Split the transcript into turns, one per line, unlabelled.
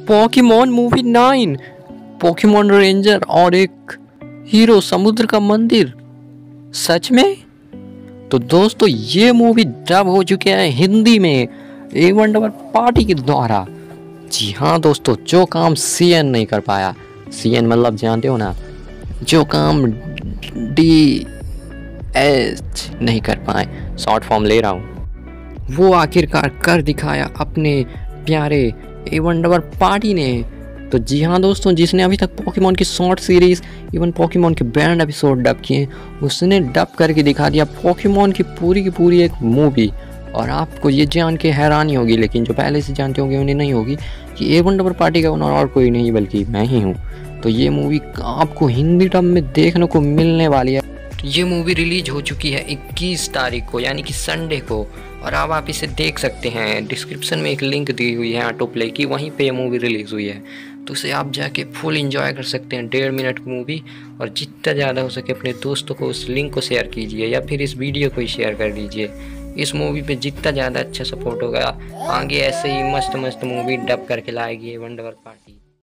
Pokemon movie 9, Pokemon ranger और एक hero समुद्र का मंदिर। सच में? तो दोस्तों ये मूवी डब हो चुके हैं हिंदी में A1 डबल पार्टी के द्वारा। जी हाँ दोस्तों, जो काम CN नहीं कर पाया, CN मतलब जानते हो ना, जो काम DH नहीं कर पाए, शॉर्ट फॉर्म ले रहा हूँ, वो आखिरकार कर दिखाया अपने प्यारे A1 डबल पार्टी ने। तो जी हाँ दोस्तों, जिसने अभी तक पोकेमॉन की शॉर्ट सीरीज, इवन पोकेमॉन के बैंड एपिसोड डब किए, उसने डब करके दिखा दिया पोकेमॉन की पूरी एक मूवी। और आपको ये जान के हैरानी होगी, लेकिन जो पहले से जानते होंगे उन्हें नहीं होगी, कि A1 डबल पार्टी का ओनर और कोई नहीं बल्कि मैं ही हूँ। तो ये मूवी आपको हिंदी डब में देखने को मिलने वाली है। ये मूवी रिलीज हो चुकी है 21 तारीख को, यानी कि संडे को, और अब आप इसे देख सकते हैं। डिस्क्रिप्शन में एक लिंक दी हुई है ऑटो प्ले की, वहीं पे ये मूवी रिलीज़ हुई है। तो उसे आप जाके फुल एंजॉय कर सकते हैं, 1.5 मिनट की मूवी। और जितना ज़्यादा हो सके अपने दोस्तों को उस लिंक को शेयर कीजिए, या फिर इस वीडियो को ही शेयर कर दीजिए। इस मूवी पे जितना ज़्यादा अच्छा सपोर्ट होगा, आगे ऐसे ही मस्त मूवी डब करके लाएगी A1 डबल पार्टी।